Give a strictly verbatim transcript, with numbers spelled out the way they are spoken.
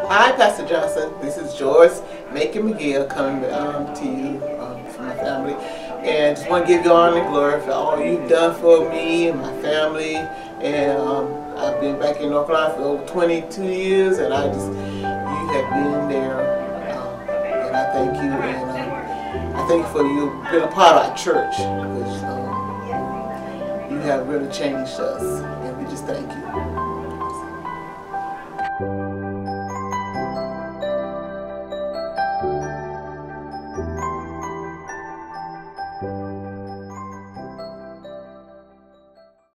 Hi, Pastor Johnson. This is Joyce Macon McGill coming um, to you um, from my family. And just want to give you honor and glory for all you've done for me and my family. And um, I've been back in North Carolina for over twenty-two years, and I just, you have been there. Um, and I thank you. And um, I thank you for you being a part of our church, because um, you have really changed us. And we just thank you.